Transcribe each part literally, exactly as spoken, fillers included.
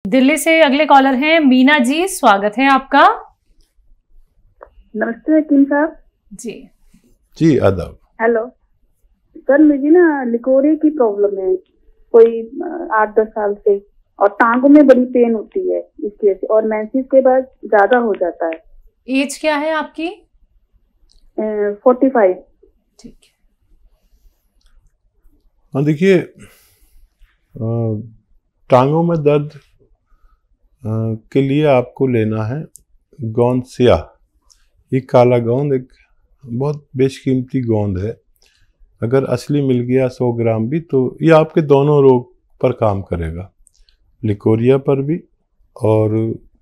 दिल्ली से अगले कॉलर हैं मीना जी, स्वागत है आपका। नमस्ते हकीम साहब। जी जी आदाब। हेलो सर, मुझे ना लिकोरे की प्रॉब्लम है कोई आठ दस साल से, और टांगों में बड़ी पेन होती है इसकी वजह से, और मेंसेस के बाद ज्यादा हो जाता है। एज क्या है आपकी? Forty five. ठीक है। हाँ देखिए, टांगों में दर्द आ, के लिए आपको लेना है गोंद स्याह। ये काला गोंद एक बहुत बेशकीमती गोंद है। अगर असली मिल गया सौ ग्राम भी तो ये आपके दोनों रोग पर काम करेगा, लिकोरिया पर भी और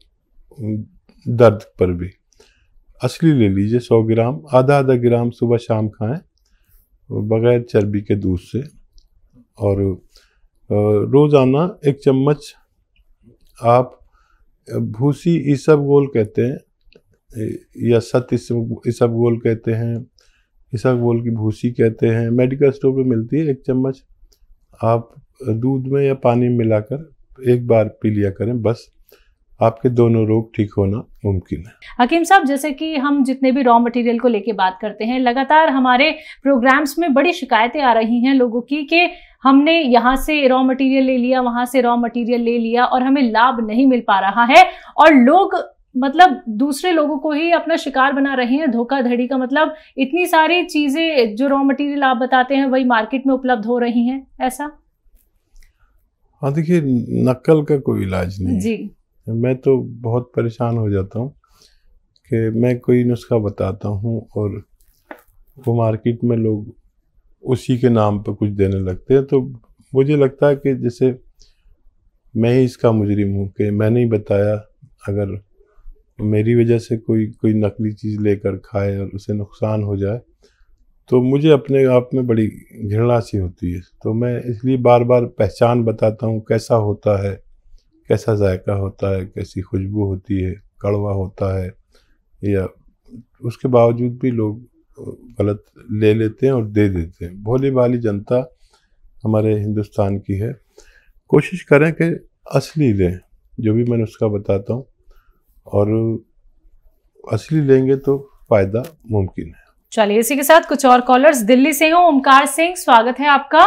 दर्द पर भी। असली ले लीजिए सौ ग्राम, आधा आधा ग्राम सुबह शाम खाएं बगैर चर्बी के दूध से। और रोज़ाना एक चम्मच आप भूसी इसबगोल कहते हैं या सत इसबगोल कहते हैं, इसबगोल की भूसी कहते हैं, मेडिकल स्टोर पे मिलती है। एक चम्मच आप दूध में या पानी में मिलाकर एक बार पी लिया करें, बस आपके दोनों रोग ठीक होना मुमकिन है। हकीम साहब, जैसे कि हम जितने भी रॉ मटेरियल को लेके बात करते हैं, लगातार हमारे प्रोग्राम्स में बड़ी शिकायतें आ रही हैं लोगों की कि हमने यहाँ से रॉ मटेरियल ले लिया, वहां से रॉ मटेरियल ले लिया और हमें लाभ नहीं मिल पा रहा है, और लोग मतलब दूसरे लोगों को ही अपना शिकार बना रहे हैं धोखाधड़ी का। मतलब इतनी सारी चीजें जो रॉ मटेरियल आप बताते हैं वही मार्केट में उपलब्ध हो रही हैं, ऐसा? हाँ देखिए, नकल का कोई इलाज नहीं जी। है। मैं तो बहुत परेशान हो जाता हूँ कि मैं कोई नुस्खा बताता हूँ और वो मार्केट में लोग उसी के नाम पर कुछ देने लगते हैं। तो मुझे लगता है कि जैसे मैं ही इसका मुजरिम हूँ कि मैंने ही बताया। अगर मेरी वजह से कोई कोई नकली चीज़ लेकर खाए और उसे नुकसान हो जाए तो मुझे अपने आप में बड़ी घृणा सी होती है। तो मैं इसलिए बार बार पहचान बताता हूँ, कैसा होता है, कैसा जायका होता है, कैसी खुशबू होती है, कड़वा होता है, या उसके बावजूद भी लोग गलत ले लेते हैं और दे देते हैं। भोली भाली जनता हमारे हिंदुस्तान की है। कोशिश करें कि असली लें, जो भी मैं उसका बताता हूँ, और असली लेंगे तो फ़ायदा मुमकिन है। चलिए, इसी के साथ कुछ और कॉलर्स दिल्ली से हो। ओमकार सिंह, स्वागत है आपका।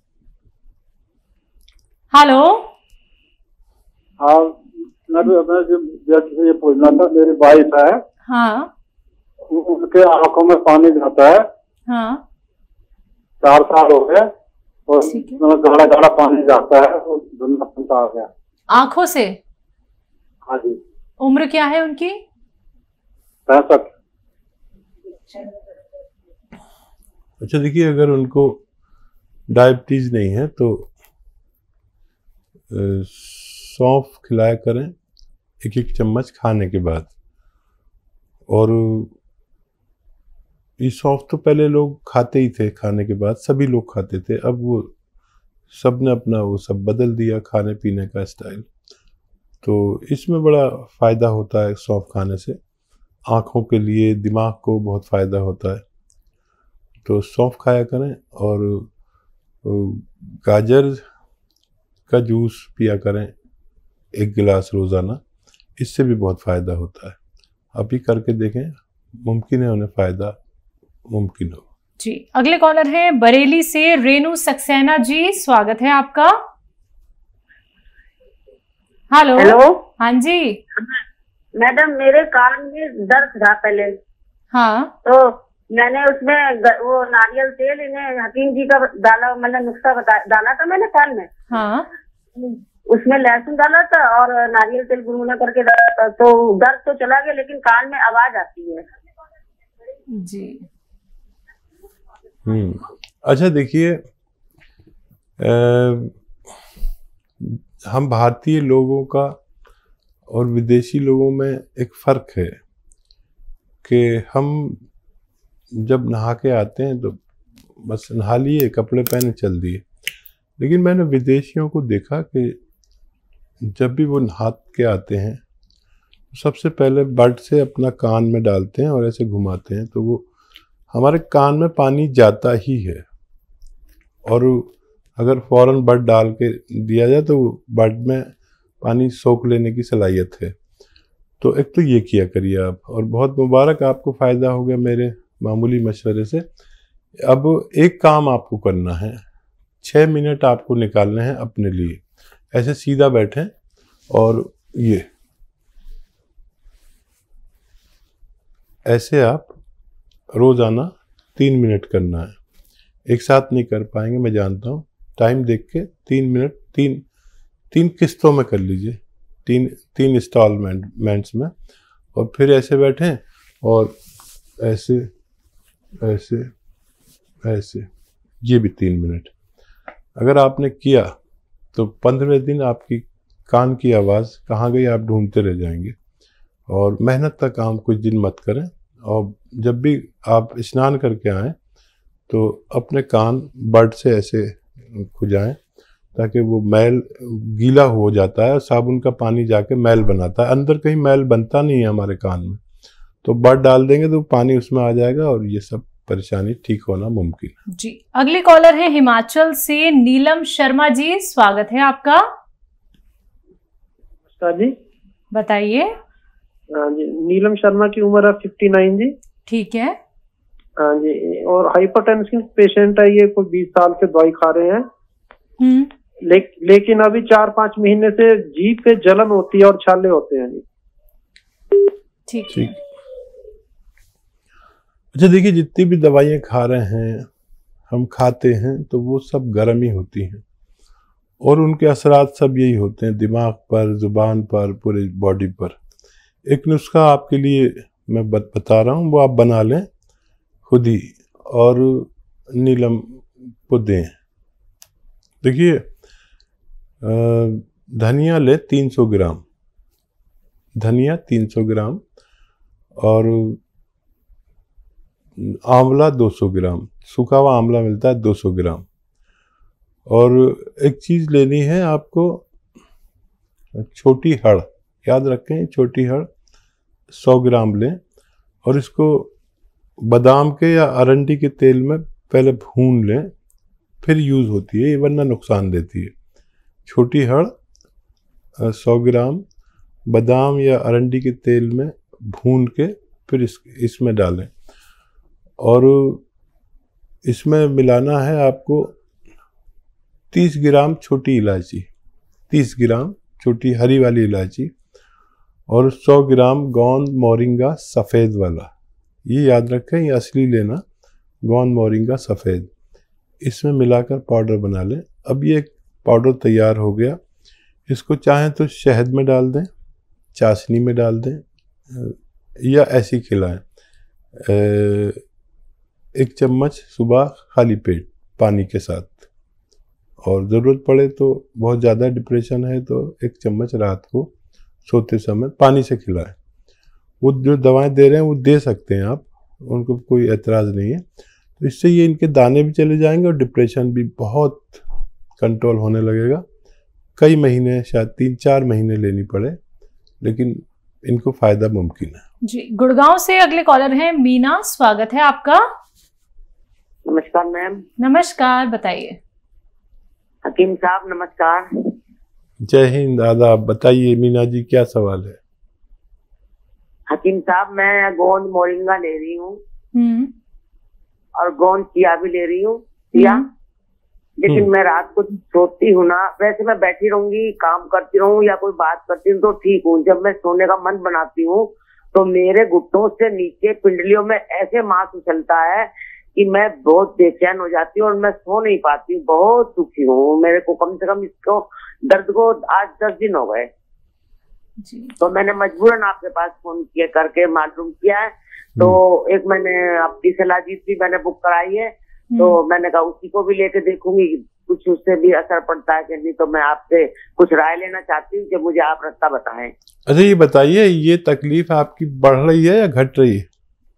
हेलो। हाँ, मैं ये पूछना था, मेरी वाइफ है। हाँ। उनके आंखों में पानी जाता है। हाँ। चार साल हो गए और गाढ़ा गाढ़ा पानी जाता है, वो धुंधलापन आ गया आंखों से। हाँ जी। उम्र क्या है उनकी? पैंसठ। अच्छा देखिए, अगर उनको डायबिटीज़ नहीं है तो सौंफ खिलाया करें एक एक चम्मच खाने के बाद। और ये सौंफ तो पहले लोग खाते ही थे, खाने के बाद सभी लोग खाते थे। अब वो सब ने अपना वो सब बदल दिया खाने पीने का स्टाइल। तो इसमें बड़ा फ़ायदा होता है सौंफ खाने से, आँखों के लिए, दिमाग को बहुत फ़ायदा होता है। तो सौंफ खाया करें और गाजर का जूस पिया करें एक गिलास रोज़ाना, इससे भी बहुत फ़ायदा होता है। आप ही करके देखें, मुमकिन है उन्हें फ़ायदा मुमकिन हो। जी, अगले कॉलर हैं बरेली से रेनू सक्सेना जी, स्वागत है आपका। हेलो। हेलो। हाँ जी मैडम, मेरे कान में दर्द था पहले। हाँ। तो मैंने उसमें वो नारियल तेल इन्हें हकीम जी का डाला, मतलब नुस्खा बता डाला था मैंने कान में। हाँ। उसमें लहसुन डाला था और नारियल तेल गुनगुना करके डाला था, तो दर्द तो चला गया, लेकिन कान में आवाज आती है। जी। हम्म अच्छा देखिए, हम भारतीय लोगों का और विदेशी लोगों में एक फ़र्क है कि हम जब नहा के आते हैं तो बस नहा लिए, कपड़े पहने, चल दिए। लेकिन मैंने विदेशियों को देखा कि जब भी वो नहा के आते हैं सबसे पहले बड से अपना कान में डालते हैं और ऐसे घुमाते हैं, तो वो हमारे कान में पानी जाता ही है। और अगर फ़ौरन बड डाल के दिया जाए तो बड में पानी सोख लेने की सलाहियत है। तो एक तो ये किया करिए आप, और बहुत मुबारक, आपको फ़ायदा हो गया मेरे मामूली मशवरे से। अब एक काम आपको करना है, छः मिनट आपको निकालने हैं अपने लिए। ऐसे सीधा बैठें और ये ऐसे आप रोज़ाना तीन मिनट करना है। एक साथ नहीं कर पाएंगे, मैं जानता हूँ। टाइम देख के तीन मिनट, तीन तीन किस्तों में कर लीजिए, तीन तीन इंस्टॉलमेंट्स में। और फिर ऐसे बैठें और ऐसे ऐसे ऐसे, ये भी तीन मिनट। अगर आपने किया तो पंद्रह दिन आपकी कान की आवाज़ कहाँ गई आप ढूंढते रह जाएंगे। और मेहनत का काम कुछ दिन मत करें, और जब भी आप स्नान करके आएँ तो अपने कान बड से ऐसे खुजाएं, ताकि वो मैल गीला हो जाता है और साबुन का पानी जाके मैल बनाता है। अंदर कहीं मैल बनता नहीं है हमारे कान में, तो बड डाल देंगे तो पानी उसमें आ जाएगा और ये सब परेशानी ठीक होना मुमकिन है। जी, अगली कॉलर है हिमाचल से नीलम शर्मा जी, स्वागत है आपका। जी बताइए। हाँ जी, नीलम शर्मा की उम्र है फिफ्टी नाइन जी। ठीक है। हाँ जी, और हाइपरटेंशन पेशेंट है ये, कोई बीस साल से दवाई खा रहे हैं। हम्म। ले, लेकिन अभी चार पांच महीने से जीभ पे जलन होती है और छाले होते हैं जी। ठीक ठीक। अच्छा देखिए, जितनी भी दवाइयाँ खा रहे हैं, हम खाते हैं तो वो सब गर्म ही होती हैं, और उनके असरात सब यही होते हैं, दिमाग पर, जुबान पर, पूरे बॉडी पर। एक नुस्खा आपके लिए मैं बता रहा हूँ, वो आप बना लें खुद ही और नीलम को दें। देखिए, धनिया ले तीन सौ ग्राम, धनिया तीन सौ ग्राम, और आंवला दो सौ ग्राम, सूखा हुआ आंवला मिलता है दो सौ ग्राम। और एक चीज़ लेनी है आपको, छोटी हड़, याद रखें, छोटी हड़ सौ ग्राम लें, और इसको बादाम के या अरंडी के तेल में पहले भून लें, फिर यूज़ होती है ये, वरना नुकसान देती है। छोटी हड़ सौ ग्राम बादाम या अरंडी के तेल में भून के फिर इस इसमें डालें, और इसमें मिलाना है आपको तीस ग्राम छोटी इलायची, तीस ग्राम छोटी हरी वाली इलायची, और सौ ग्राम गोंद मोरिंगा सफ़ेद वाला। ये याद रखें, ये असली लेना, गोंद मोरिंगा सफ़ेद। इसमें मिलाकर पाउडर बना लें। अब ये पाउडर तैयार हो गया, इसको चाहें तो शहद में डाल दें, चाशनी में डाल दें, या ऐसी खिलाएं। एक चम्मच सुबह खाली पेट पानी के साथ, और ज़रूरत पड़े तो बहुत ज़्यादा डिप्रेशन है तो एक चम्मच रात को सोते समय पानी से खिलाएं। वो जो दवाएं दे रहे हैं वो दे सकते हैं आप, उनको कोई एतराज़ नहीं है। तो इससे ये इनके दाने भी चले जाएंगे और डिप्रेशन भी बहुत कंट्रोल होने लगेगा। कई महीने, शायद तीन चार महीने लेनी पड़े, लेकिन इनको फ़ायदा मुमकिन है। जी, गुड़गांव से अगले कॉलर हैं मीना, स्वागत है आपका। नमस्कार मैम। नमस्कार, बताइए। हकीम साहब नमस्कार। जय हिंद, आदाब। बताइए मीना जी, क्या सवाल है? हकीम साहब, मैं गोंद मोरिंगा ले रही हूँ हम्म। और गोंद चिया भी ले रही हूँ, चिया, लेकिन मैं रात को सोती हूँ ना, वैसे मैं बैठी रहूंगी, काम करती रहूँ या कोई बात करती हूँ तो ठीक हूँ। जब मैं सोने का मन बनाती हूँ तो मेरे घुटनों से नीचे पिंडलियों में ऐसे मांस उछलता है कि मैं बहुत बेचैन हो जाती हूँ और मैं सो नहीं पाती हूँ। बहुत दुखी हूँ। मेरे को कम से कम इसको दर्द को आज दस दिन हो गए, तो मैंने मजबूरन आपके पास फोन किया करके मालूम किया है। तो एक मैंने अपनी सलाजीत भी मैंने बुक कराई है, तो मैंने कहा उसी को भी लेके देखूंगी, कुछ उससे भी असर पड़ता है कि नहीं। तो मैं आपसे कुछ राय लेना चाहती हूँ कि मुझे आप रास्ता बताएं। अच्छा ये बताइए, ये तकलीफ आपकी बढ़ रही है या घट रही है?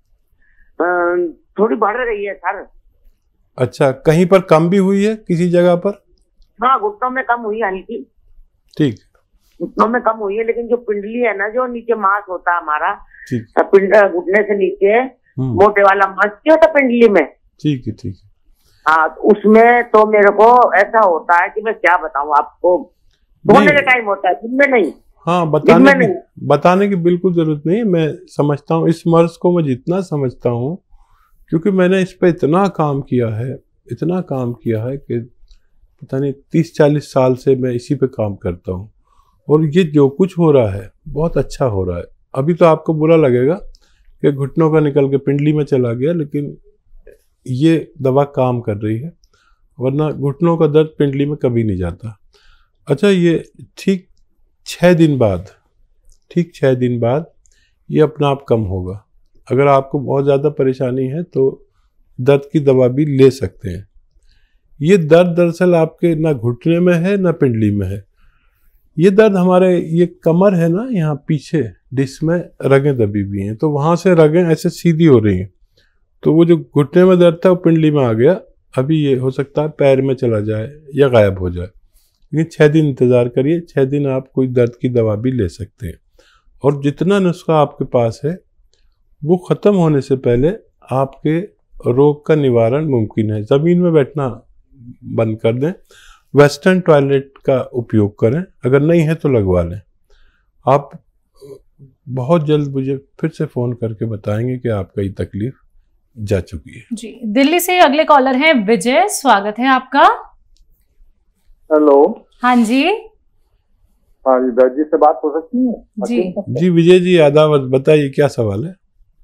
थोड़ी बढ़ रही है सर। अच्छा, कहीं पर कम भी हुई है किसी जगह पर? हाँ, घुटनों में कम हुई है हल्की। ठीक, घुटनों में कम हुई है, लेकिन जो पिंडली है ना, जो नीचे मांस होता है हमारा, ठीक, पिंड घुटने से नीचे मोटे वाला मांस क्या होता है पिंडली में, ठीक है, ठीक है। हाँ, उसमें तो मेरे को ऐसा होता है कि मैं क्या बताऊं आपको। सोने का टाइम होता है, दिन में नहीं। हाँ, बताने की बताने की बिल्कुल जरूरत नहीं है। मैं समझता हूँ इस मर्ज को, मैं जितना समझता हूँ, क्योंकि मैंने इस पे इतना काम किया है, इतना काम किया है कि पता नहीं तीस चालीस साल से मैं इसी पे काम करता हूँ। और ये जो कुछ हो रहा है बहुत अच्छा हो रहा है। अभी तो आपको बुरा लगेगा कि घुटनों का निकल के पिंडली में चला गया, लेकिन ये दवा काम कर रही है, वरना घुटनों का दर्द पिंडली में कभी नहीं जाता। अच्छा, ये ठीक छः दिन बाद ठीक छः दिन बाद ये अपना आप कम होगा। अगर आपको बहुत ज़्यादा परेशानी है तो दर्द की दवा भी ले सकते हैं। ये दर्द दरअसल आपके ना घुटने में है ना पिंडली में है। ये दर्द हमारे ये कमर है ना, यहाँ पीछे डिस्क में रगें दबी हुई हैं, तो वहाँ से रगें ऐसे सीधी हो रही हैं, तो वो जो घुटने में दर्द था वो पिंडली में आ गया। अभी ये हो सकता है पैर में चला जाए या गायब हो जाए, लेकिन छः दिन इंतज़ार करिए। छः दिन आप कोई दर्द की दवा भी ले सकते हैं। और जितना नुस्खा आपके पास है वो ख़त्म होने से पहले आपके रोग का निवारण मुमकिन है। ज़मीन में बैठना बंद कर दें, वेस्टर्न टॉयलेट का उपयोग करें, अगर नहीं है तो लगवा लें। आप बहुत जल्द मुझे फिर से फ़ोन करके बताएंगे कि आपका ये तकलीफ जा चुकी है। जी, दिल्ली से अगले कॉलर हैं विजय, स्वागत है आपका। हेलो। हाँ जी। हाँ जी, वैद्य जी से बात हो सकती है? जी जी विजय जी, आदाब, बताइए क्या सवाल है?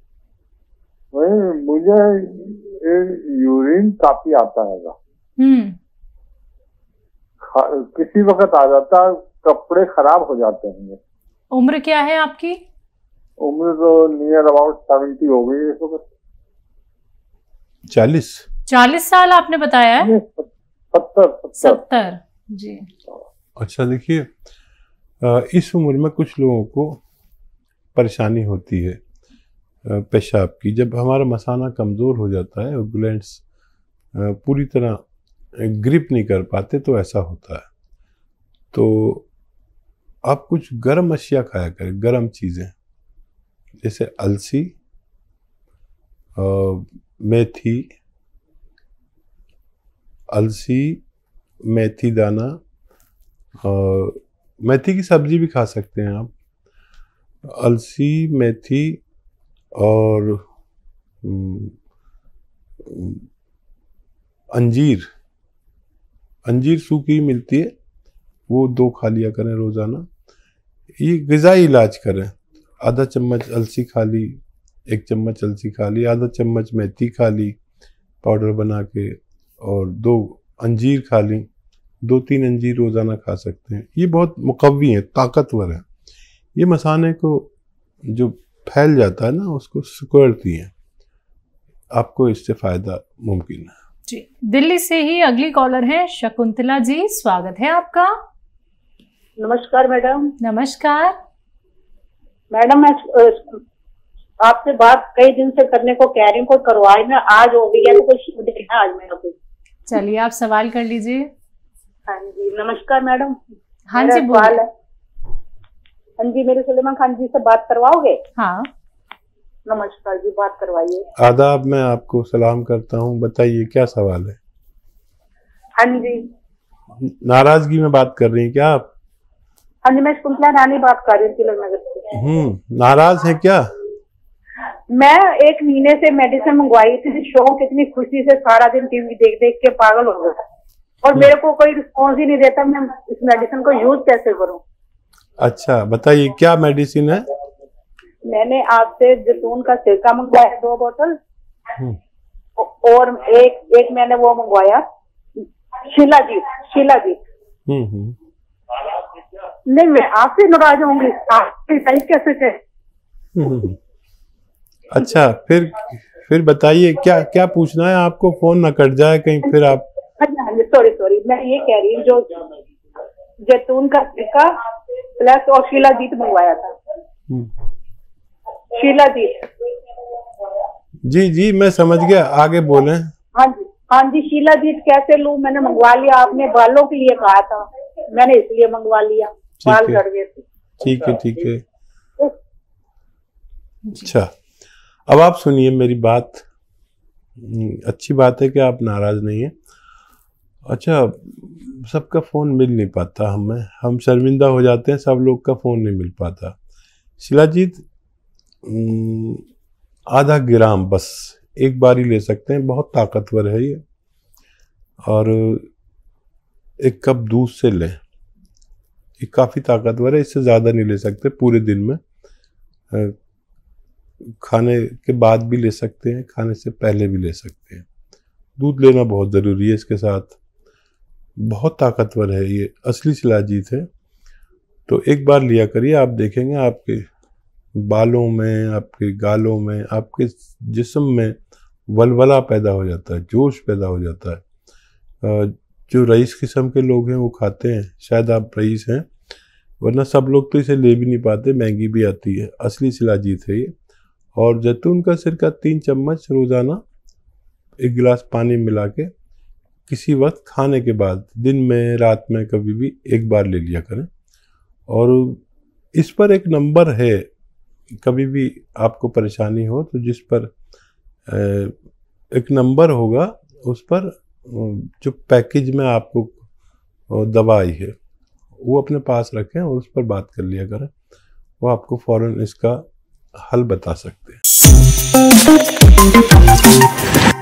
वही मुझे यूरिन काफी आता है, हम्म किसी वक्त आ जाता है, कपड़े खराब हो जाते हैं। उम्र क्या है आपकी? उम्र तो नियर अबाउट सेवेंटी हो गई इस वक्त। चालीस चालीस साल आपने बताया है? सत्तर सत्तर जी। अच्छा, देखिए इस उम्र में कुछ लोगों को परेशानी होती है पेशाब की। जब हमारा मसाना कमज़ोर हो जाता है और ग्लैंड्स पूरी तरह ग्रिप नहीं कर पाते तो ऐसा होता है। तो आप कुछ गर्म अशिया खाया करें, गर्म चीज़ें जैसे अलसी, मेथी, अलसी, मेथी दाना, और मेथी की सब्जी भी खा सकते हैं आप। अलसी, मेथी और अंजीर, अंजीर सूखी मिलती है, वो दो खा लिया करें रोज़ाना। ये ग़िज़ाई इलाज करें। आधा चम्मच अलसी खा ली, एक चम्मच अलसी खा ली, आधा चम्मच मेथी खा ली पाउडर बना के, और दो अंजीर खा ली। दो तीन अंजीर रोज़ाना खा सकते हैं। ये बहुत मुकव्वी है, ताकतवर है। ये मसाने को जो फैल जाता है ना उसको सिकुड़ती है। आपको इससे फ़ायदा मुमकिन है। जी, दिल्ली से ही अगली कॉलर है शकुंतला जी, स्वागत है आपका। नमस्कार मैडम। नमस्कार मैडम, मैं आपसे बात कई दिन से करने को कह रही हूँ, कोई करवाई ना, आज हो गई है तो कोई देखना आज मेरा कोई। चलिए आप सवाल कर लीजिए। हाँ जी, नमस्कार मैडम। हाँ जी बोलिए। हाँ जी, मेरे सुलेमान खान जी से बात करवाओगे? हाँ नमस्कार जी, बात करवाइए। आदाब, मैं आपको सलाम करता हूँ। बताइए क्या सवाल है? हाँ जी। नाराजगी में बात कर रही हैं क्या आप? हाँ जी, मैं शकुंतला रानी बात कर रही थी नगर से। हम्म, नाराज है क्या? मैं एक महीने से मेडिसिन मंगवाई थी, शौक इतनी खुशी से सारा दिन टीवी देख देख के पागल हो गया, और मेरे को कोई रिस्पॉन्स ही नहीं देता। मैं इस मेडिसिन को यूज कैसे करूं? अच्छा बताइए क्या मेडिसिन है? मैंने आपसे जैतून का सिरका मंगवाया दो बोतल, और एक एक मैंने वो मंगवाया शिलाजीत। शिलाजीत हम्म नहीं, मैं आपसे नाराज होंगी, आपसे कैसे थे? अच्छा, फिर फिर बताइए क्या क्या पूछना है आपको, फोन ना कट जाए कहीं फिर आप। सॉरी सॉरी मैं ये कह रही हूँ, जो जैतून का सिरका प्लस और शिलाजीत मंगवाया था। शिलाजीत। जी जी मैं समझ गया, आगे बोलें। हाँ जी हाँ जी, शिलाजीत कैसे लूं? मैंने मंगवा लिया, आपने बालों के लिए कहा था, मैंने इसलिए मंगवा लिया, बाल झड़ गए थे। ठीक है ठीक है। अच्छा, अब आप सुनिए मेरी बात। अच्छी बात है कि आप नाराज नहीं हैं। अच्छा, सबका फ़ोन मिल नहीं पाता हमें, हम शर्मिंदा हो जाते हैं, सब लोग का फ़ोन नहीं मिल पाता। शिलाजीत आधा ग्राम बस एक बार ही ले सकते हैं, बहुत ताकतवर है ये। और एक कप दूध से लें, ये काफ़ी ताकतवर है, इससे ज़्यादा नहीं ले सकते पूरे दिन में। खाने के बाद भी ले सकते हैं, खाने से पहले भी ले सकते हैं। दूध लेना बहुत ज़रूरी है इसके साथ, बहुत ताकतवर है ये, असली शिलाजीत है। तो एक बार लिया करिए, आप देखेंगे आपके बालों में, आपके गालों में, आपके जिस्म में वलवला पैदा हो जाता है, जोश पैदा हो जाता है। जो रईस किस्म के लोग हैं वो खाते हैं, शायद आप रईस हैं, वरना सब लोग तो इसे ले भी नहीं पाते, महंगी भी आती है। असली शिलाजीत है ये। और जैतून का सिरका तीन चम्मच रोज़ाना एक गिलास पानी मिला के किसी वक्त खाने के बाद, दिन में, रात में, कभी भी एक बार ले लिया करें। और इस पर एक नंबर है, कभी भी आपको परेशानी हो तो जिस पर एक नंबर होगा, उस पर जो पैकेज में आपको दवा आई है वो अपने पास रखें और उस पर बात कर लिया करें, वो आपको फ़ौरन इसका हल बता सकते हैं।